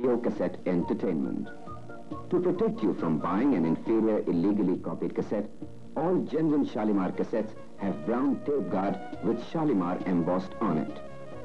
Video Cassette Entertainment. To protect you from buying an inferior illegally copied cassette, all genuine Shalimar cassettes have brown tape guard with Shalimar embossed on it.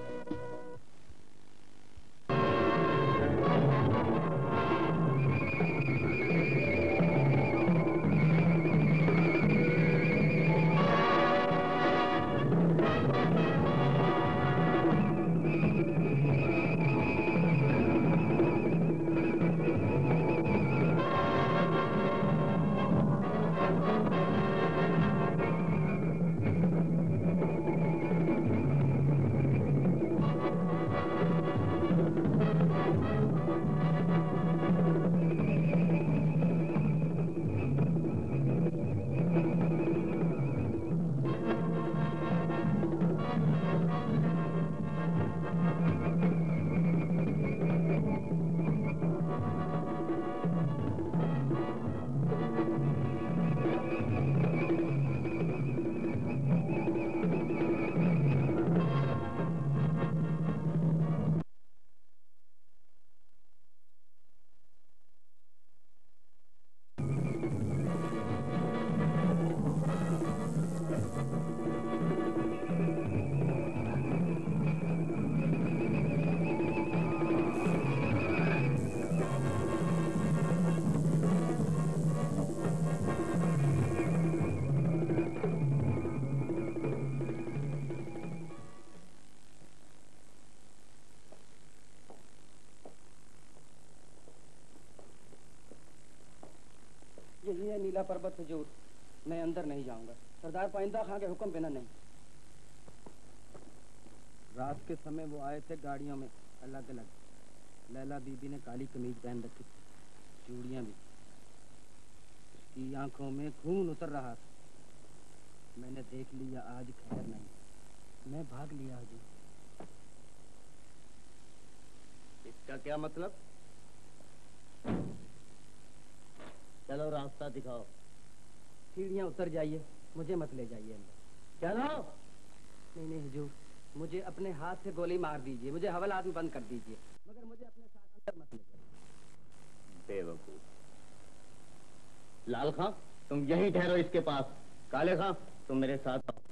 यही है नीला पर्वत हुजूर, मैं अंदर नहीं जाऊंगा। सरदार पाइंदा खां के हुक्म बिना नहीं। रात के समय वो आए थे गाड़ियों में अलग अलग। लैला बीबी ने काली कमीज पहन रखी थी, चूड़ियां भी। उसकी आंखों में खून उतर रहा था। मैंने देख लिया आज खैर नहीं, मैं भाग लिया हुजूर। इसका क्या मतलब? चलो रास्ता दिखाओ। सीढ़ियां उतर जाइए, मुझे मत ले जाइए अंदर। चलो। नहीं नहीं हुजूर, मुझे अपने हाथ से गोली मार दीजिए, मुझे हवालात में बंद कर दीजिए, मगर मुझे अपने साथ अंदर मत ले जाइए। बेवकूफ। लाल खां, तुम यहीं ठहरो इसके पास। काले खां, तुम मेरे साथ आओ।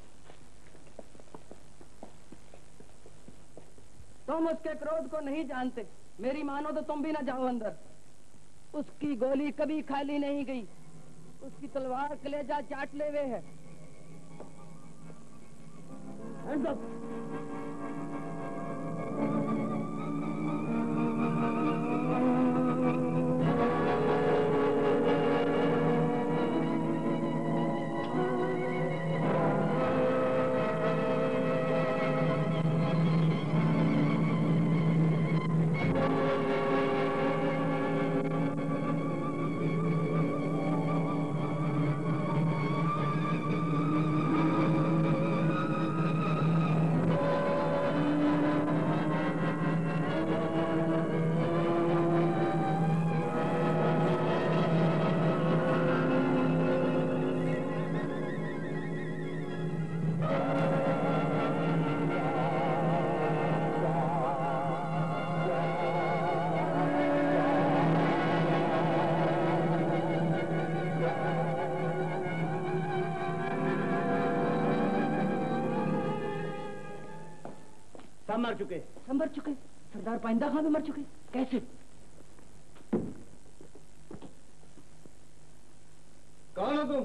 तुम उसके क्रोध को नहीं जानते। मेरी मानो तो तुम भी ना जाओ अंदर। उसकी गोली कभी खाली नहीं गई। उसकी तलवार कलेजा चाट ले हुए है। मर चुके। सरदार पाइंदा खां भी मर चुके। कैसे? कौन हो तुम?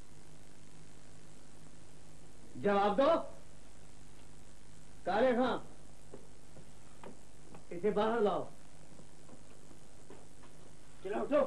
जवाब दो। काले खां, इसे बाहर लाओ। चलो उठो।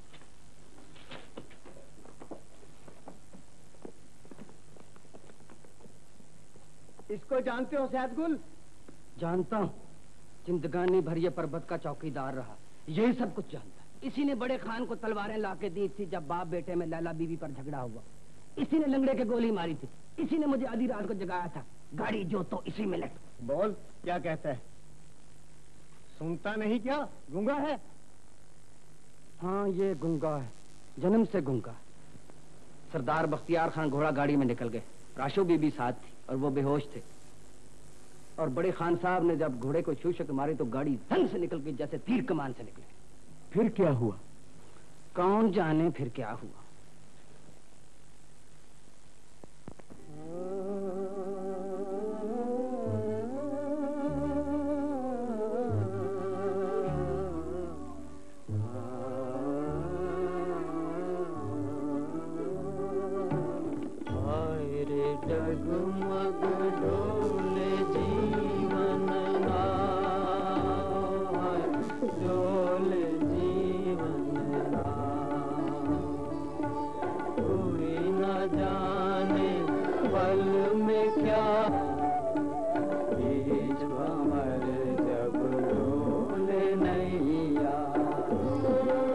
इसको जानते हो सैदगुल? जानता हूँ। जिंदगानी भर ये पर्वत का चौकीदार रहा, यही सब कुछ जानता है। इसी ने बड़े खान को तलवारें लाके दी थी जब बाप बेटे में लैला बीवी पर झगड़ा हुआ। इसी ने लंगड़े के गोली मारी थी। इसी ने मुझे आधी रात को जगाया था। गाड़ी जो तो इसी में लट। बोल, क्या कहता है? सुनता नहीं क्या? गूंगा है? हाँ, ये गूंगा है, जन्म से गूंगा। सरदार बख्तियार खान घोड़ा गाड़ी में निकल गए। राशो बीबी साथ थी और वो बेहोश थे। और बड़े खान साहब ने जब घोड़े को शूशक मारे तो गाड़ी धन से निकल गई जैसे तीर कमान से निकली। फिर क्या हुआ? कौन जाने फिर क्या हुआ। डगमग डोले जीवन डोले जीवन कोई न जाने पल में क्या बीच भंवर जब डोले नैया।